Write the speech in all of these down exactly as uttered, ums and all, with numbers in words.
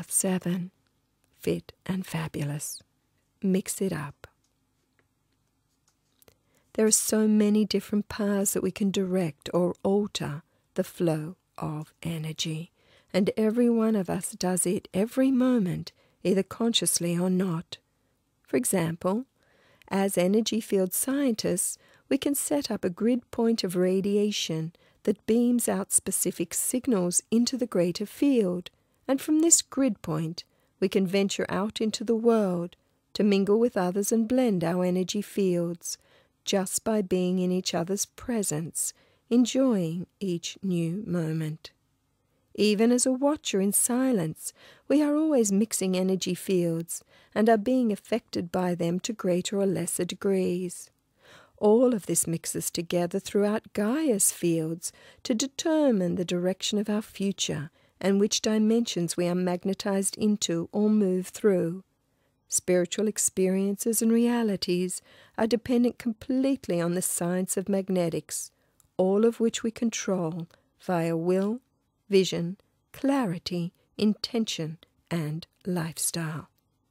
Path seven. Fit and fabulous. Mix it up. There are so many different paths that we can direct or alter the flow of energy, and every one of us does it every moment, either consciously or not. For example, as energy field scientists, we can set up a grid point of radiation that beams out specific signals into the greater field, and from this grid point, we can venture out into the world to mingle with others and blend our energy fields, just by being in each other's presence, enjoying each new moment. Even as a watcher in silence, we are always mixing energy fields and are being affected by them to greater or lesser degrees. All of this mixes together throughout Gaia's fields to determine the direction of our future and which dimensions we are magnetized into or move through. Spiritual experiences and realities are dependent completely on the science of magnetics, all of which we control via will, vision, clarity, intention, and lifestyle.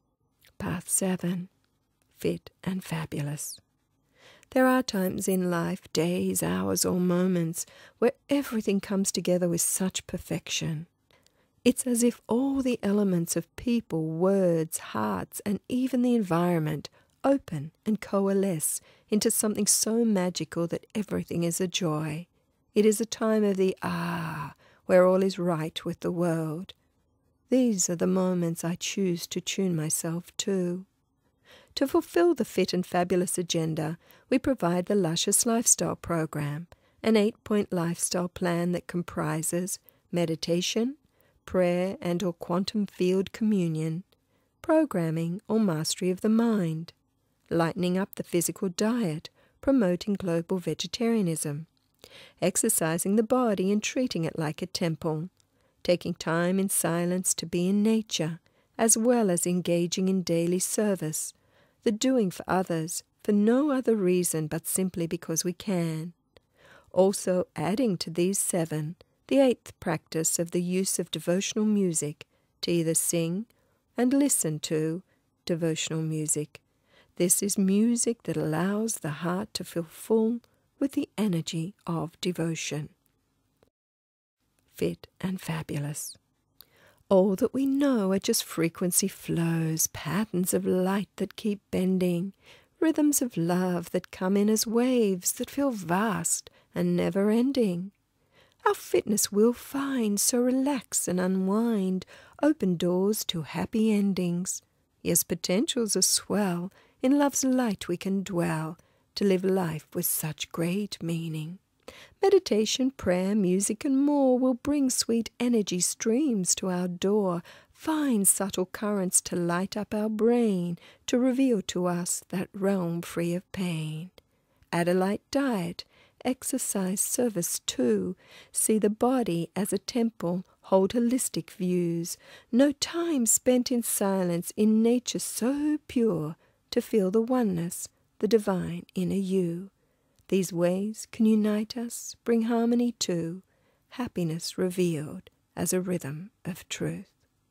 Path seven. Fit and fabulous. There are times in life, days, hours, or moments, where everything comes together with such perfection. It's as if all the elements of people, words, hearts, and even the environment open and coalesce into something so magical that everything is a joy. It is a time of the ah, where all is right with the world. These are the moments I choose to tune myself to. To fulfill the fit and fabulous agenda, we provide the Luscious Lifestyle Program, an eight-point lifestyle plan that comprises meditation, prayer and or quantum field communion, programming or mastery of the mind, lightening up the physical diet, promoting global vegetarianism, exercising the body and treating it like a temple, taking time in silence to be in nature, as well as engaging in daily service, the doing for others for no other reason but simply because we can. Also adding to these seven, the eighth practice of the use of devotional music to either sing and listen to devotional music. This is music that allows the heart to feel full with the energy of devotion. Fit and fabulous. All that we know are just frequency flows, patterns of light that keep bending, rhythms of love that come in as waves that feel vast and never-ending. Our fitness will find, so relax and unwind, open doors to happy endings. Yes, potentials are swell, in love's light we can dwell, to live life with such great meaning. Meditation, prayer, music, and more will bring sweet energy streams to our door, fine subtle currents to light up our brain, to reveal to us that realm free of pain. Add a light diet, exercise, service too, see the body as a temple, hold holistic views, no time spent in silence, in nature so pure, to feel the oneness, the divine inner you. These ways can unite us, bring harmony too, happiness revealed as a rhythm of truth.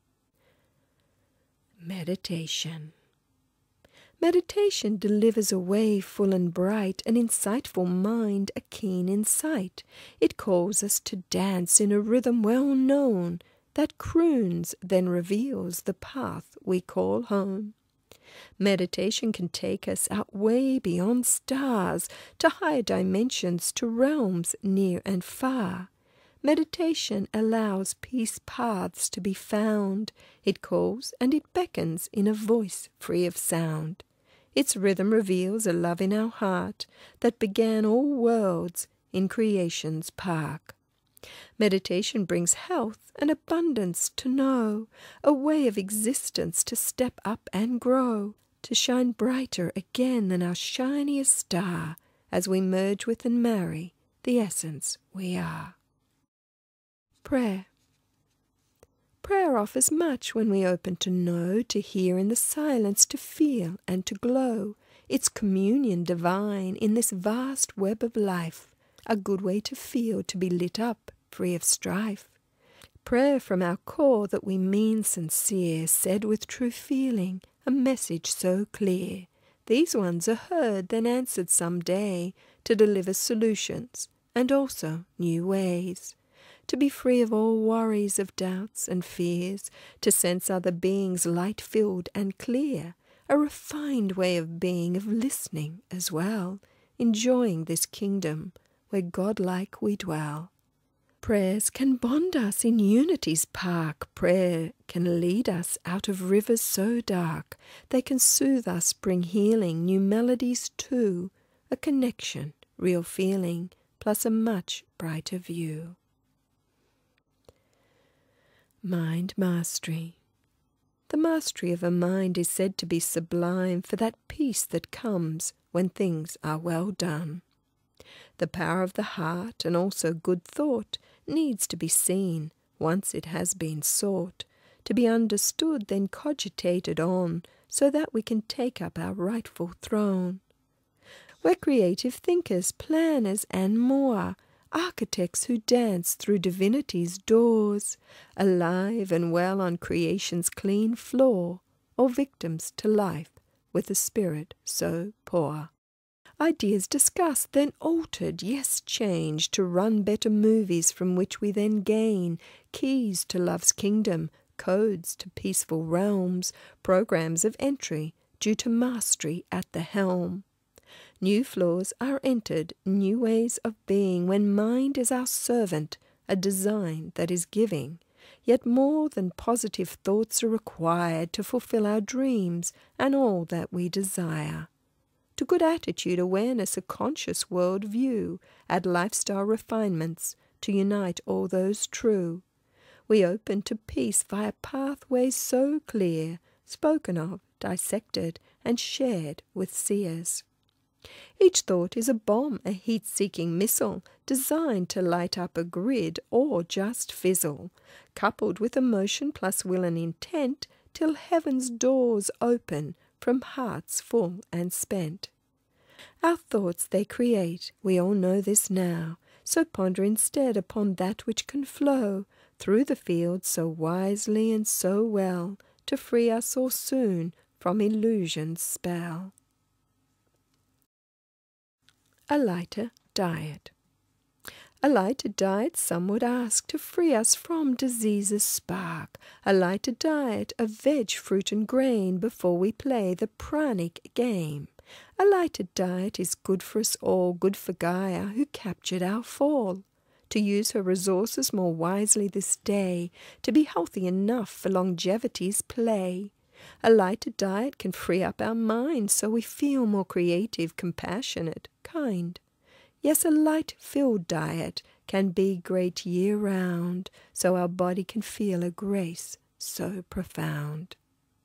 Meditation. Meditation delivers a way full and bright, an insightful mind, a keen insight. It calls us to dance in a rhythm well known, that croons, then reveals the path we call home. Meditation can take us out way beyond stars, to higher dimensions, to realms near and far. Meditation allows peace paths to be found. It calls and it beckons in a voice free of sound. Its rhythm reveals a love in our heart that began all worlds in creation's park. Meditation brings health and abundance to know, a way of existence to step up and grow, to shine brighter again than our shiniest star as we merge with and marry the essence we are. Prayer. Prayer offers much when we open to know, to hear in the silence, to feel and to glow. It's communion divine in this vast web of life, a good way to feel, to be lit up, free of strife. Prayer from our core that we mean sincere, said with true feeling, a message so clear. These ones are heard, then answered some day, to deliver solutions, and also new ways. To be free of all worries of doubts and fears, to sense other beings light-filled and clear, a refined way of being, of listening as well, enjoying this kingdom where God-like we dwell. Prayers can bond us in unity's park. Prayer can lead us out of rivers so dark. They can soothe us, bring healing, new melodies too, a connection, real feeling, plus a much brighter view. Mind mastery. The mastery of a mind is said to be sublime for that peace that comes when things are well done. The power of the heart and also good thought needs to be seen once it has been sought, to be understood then cogitated on, so that we can take up our rightful throne. We're creative thinkers, planners and more, architects who dance through divinity's doors, alive and well on creation's clean floor, or victims to life with a spirit so poor. Ideas discussed, then altered, yes changed, to run better movies from which we then gain keys to love's kingdom, codes to peaceful realms, programs of entry due to mastery at the helm. New floors are entered, new ways of being, when mind is our servant, a design that is giving. Yet more than positive thoughts are required to fulfill our dreams and all that we desire. To good attitude, awareness, a conscious world view, add lifestyle refinements to unite all those true. We open to peace via pathways so clear, spoken of, dissected, and shared with seers. Each thought is a bomb, a heat-seeking missile, designed to light up a grid or just fizzle, coupled with emotion plus will and intent, till heaven's doors open from hearts full and spent. Our thoughts they create, we all know this now, so ponder instead upon that which can flow through the fields so wisely and so well, to free us all soon from illusion's spell. A lighter diet. A lighter diet, some would ask, to free us from disease's spark. A lighter diet of veg, fruit and grain before we play the pranic game. A lighter diet is good for us all, good for Gaia, who captured our fall. To use her resources more wisely this day, to be healthy enough for longevity's play. A lighter diet can free up our minds so we feel more creative, compassionate, kind. Yes, a light-filled diet can be great year-round, so our body can feel a grace so profound.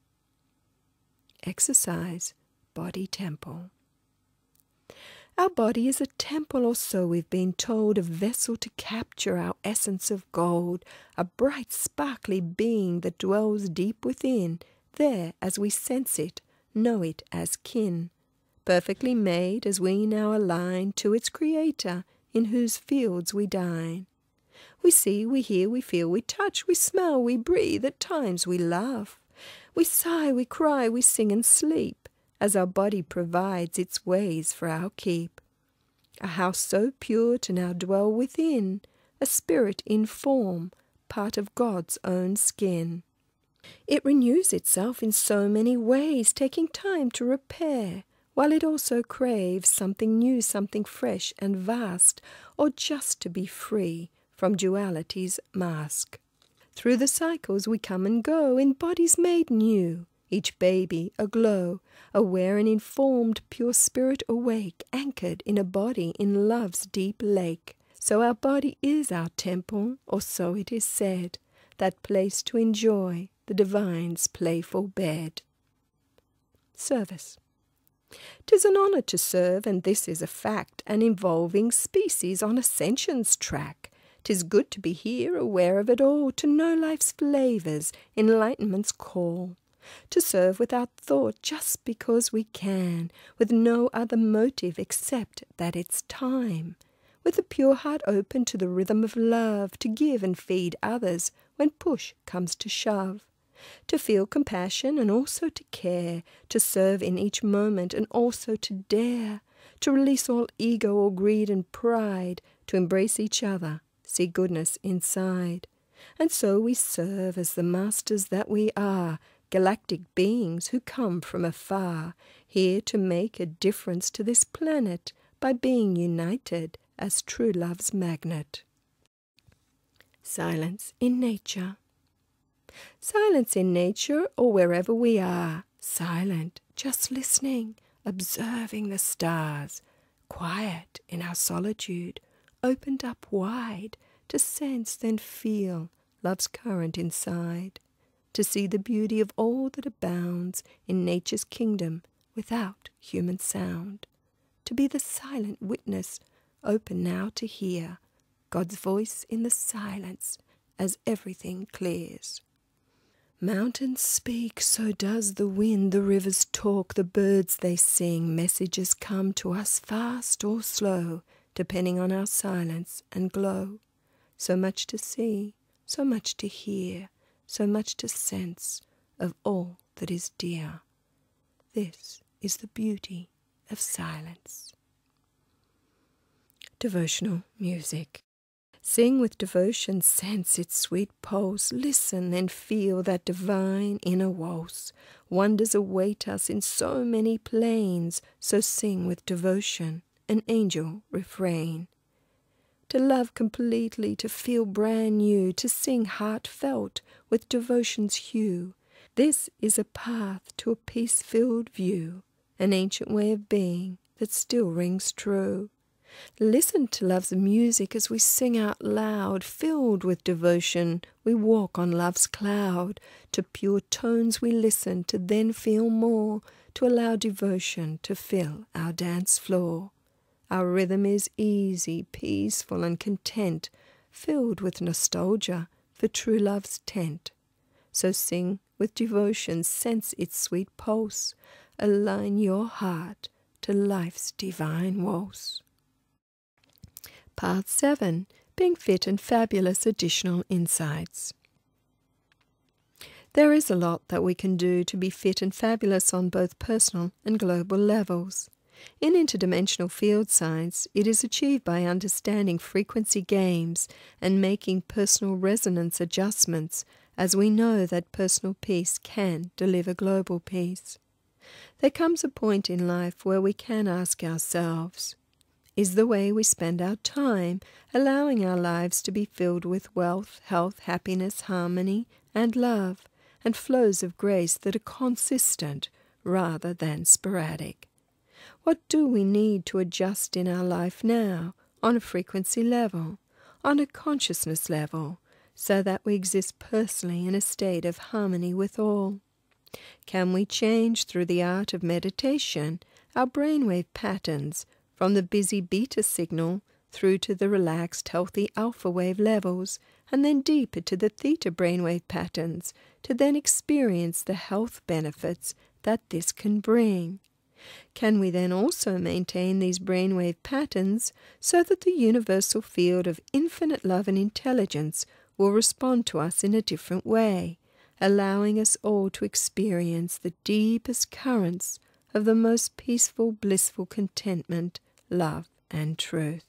Exercise, body temple. Our body is a temple, or so we've been told, a vessel to capture our essence of gold, a bright, sparkly being that dwells deep within, there as we sense it, know it as kin. Perfectly made as we now align to its creator, in whose fields we dine. We see, we hear, we feel, we touch, we smell, we breathe, at times we laugh. We sigh, we cry, we sing and sleep, as our body provides its ways for our keep. A house so pure to now dwell within, a spirit in form, part of God's own skin. It renews itself in so many ways, taking time to repair, while it also craves something new, something fresh and vast, or just to be free from duality's mask. Through the cycles we come and go, in bodies made new, each baby aglow, aware and informed, pure spirit awake, anchored in a body in love's deep lake. So our body is our temple, or so it is said, that place to enjoy the divine's playful bed. Service. 'Tis an honour to serve, and this is a fact, an involving species on ascension's track. 'Tis good to be here, aware of it all, to know life's flavours, enlightenment's call. To serve without thought, just because we can, with no other motive except that it's time. with a pure heart open to the rhythm of love, to give and feed others when push comes to shove, to feel compassion and also to care, to serve in each moment and also to dare, to release all ego or greed and pride, to embrace each other, see goodness inside. And so we serve as the masters that we are, galactic beings who come from afar, here to make a difference to this planet by being united as true love's magnet. Silence in nature. Silence in nature or wherever we are, silent, just listening, observing the stars, quiet in our solitude, opened up wide, to sense then feel love's current inside, to see the beauty of all that abounds in nature's kingdom without human sound, to be the silent witness, open now to hear God's voice in the silence as everything clears. Mountains speak, so does the wind, the rivers talk, the birds they sing, messages come to us fast or slow, depending on our silence and glow. So much to see, so much to hear, so much to sense of all that is dear. This is the beauty of silence. Devotional music. Sing with devotion, sense its sweet pulse, listen and feel that divine inner waltz. Wonders await us in so many planes, so sing with devotion an angel refrain. To love completely, to feel brand new, to sing heartfelt with devotion's hue. This is a path to a peace-filled view, an ancient way of being that still rings true. Listen to love's music as we sing out loud, filled with devotion, we walk on love's cloud. To pure tones we listen, to then feel more, to allow devotion to fill our dance floor. Our rhythm is easy, peaceful and content, filled with nostalgia for true love's tent. So sing with devotion, sense its sweet pulse, align your heart to life's divine waltz. Part seven. Being Fit and Fabulous Additional Insights. There is a lot that we can do to be fit and fabulous on both personal and global levels. In interdimensional field science, it is achieved by understanding frequency games and making personal resonance adjustments, as we know that personal peace can deliver global peace. There comes a point in life where we can ask ourselves, is the way we spend our time allowing our lives to be filled with wealth, health, happiness, harmony, and love, and flows of grace that are consistent rather than sporadic? What do we need to adjust in our life now, on a frequency level, on a consciousness level, so that we exist personally in a state of harmony with all? Can we change through the art of meditation our brainwave patterns from the busy beta signal through to the relaxed, healthy alpha wave levels, and then deeper to the theta brainwave patterns, to then experience the health benefits that this can bring? Can we then also maintain these brainwave patterns so that the universal field of infinite love and intelligence will respond to us in a different way, allowing us all to experience the deepest currents of the most peaceful, blissful contentment, love, and truth?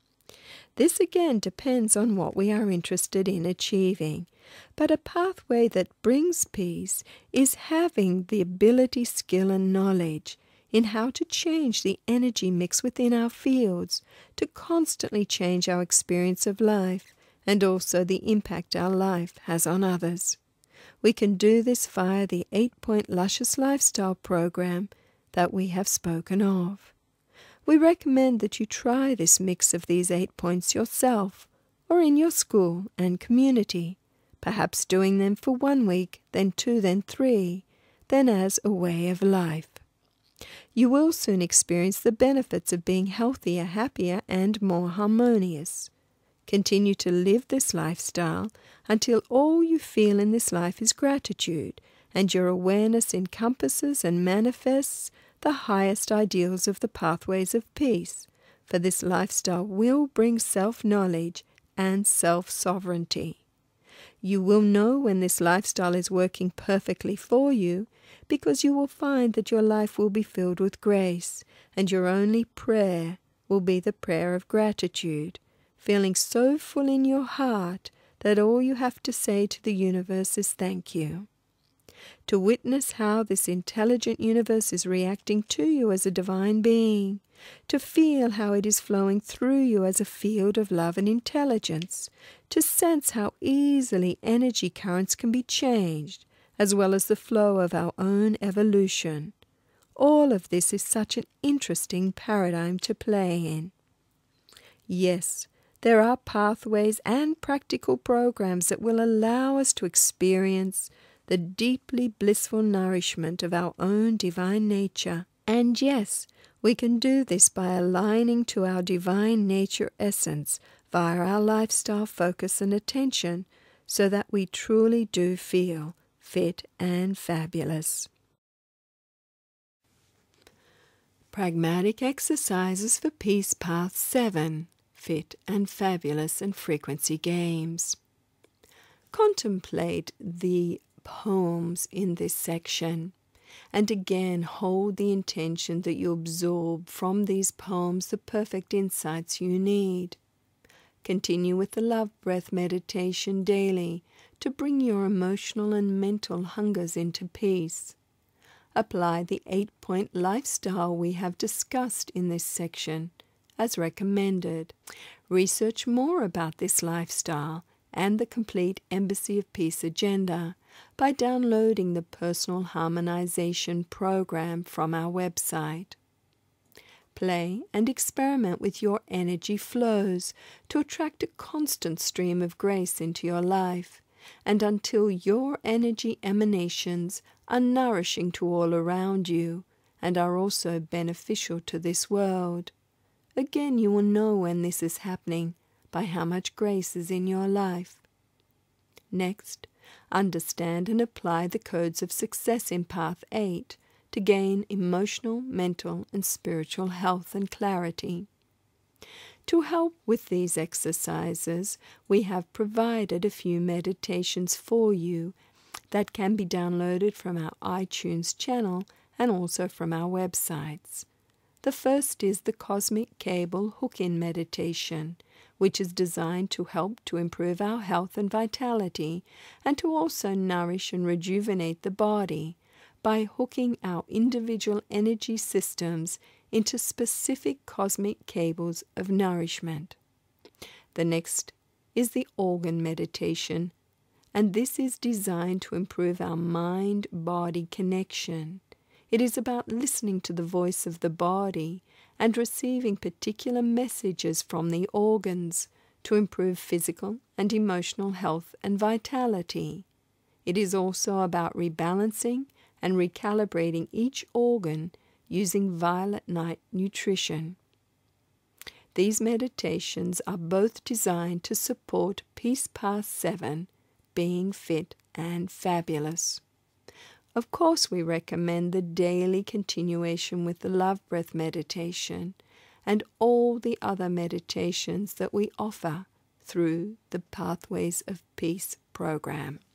This again depends on what we are interested in achieving, but a pathway that brings peace is having the ability, skill, and knowledge in how to change the energy mix within our fields, to constantly change our experience of life, and also the impact our life has on others. We can do this via the eight-point Luscious Lifestyle program that we have spoken of. We recommend that you try this mix of these eight points yourself, or in your school and community, perhaps doing them for one week, then two, then three, then as a way of life. You will soon experience the benefits of being healthier, happier, and more harmonious. Continue to live this lifestyle until all you feel in this life is gratitude, and your awareness encompasses and manifests the highest ideals of the pathways of peace, for this lifestyle will bring self-knowledge and self-sovereignty. You will know when this lifestyle is working perfectly for you, because you will find that your life will be filled with grace, and your only prayer will be the prayer of gratitude, feeling so full in your heart that all you have to say to the universe is thank you. To witness how this intelligent universe is reacting to you as a divine being, to feel how it is flowing through you as a field of love and intelligence, to sense how easily energy currents can be changed, as well as the flow of our own evolution. All of this is such an interesting paradigm to play in. Yes, there are pathways and practical programs that will allow us to experience the deeply blissful nourishment of our own divine nature. And yes, we can do this by aligning to our divine nature essence via our lifestyle focus and attention, so that we truly do feel fit and fabulous. Pragmatic exercises for Peace Path seven, Fit and Fabulous and Frequency Games. Contemplate the poems in this section, and again hold the intention that you absorb from these poems the perfect insights you need. Continue with the love breath meditation daily to bring your emotional and mental hungers into peace. Apply the eight-point lifestyle we have discussed in this section as recommended. Research more about this lifestyle and the complete Embassy of Peace agenda by downloading the Personal Harmonization program from our website. Play and experiment with your energy flows to attract a constant stream of grace into your life, and until your energy emanations are nourishing to all around you and are also beneficial to this world. Again, you will know when this is happening by how much grace is in your life. Next, understand and apply the codes of success in Path eight to gain emotional, mental, and spiritual health and clarity. To help with these exercises, we have provided a few meditations for you that can be downloaded from our iTunes channel and also from our websites. The first is the Cosmic Cable Hook-In Meditation, which is designed to help to improve our health and vitality, and to also nourish and rejuvenate the body by hooking our individual energy systems into specific cosmic cables of nourishment. The next is the Organ Meditation, and this is designed to improve our mind-body connection. It is about listening to the voice of the body and receiving particular messages from the organs to improve physical and emotional health and vitality. It is also about rebalancing and recalibrating each organ using violet night nutrition. These meditations are both designed to support Peace Path seven, being fit and fabulous. Of course, we recommend the daily continuation with the Love Breath meditation and all the other meditations that we offer through the Pathways of Peace program.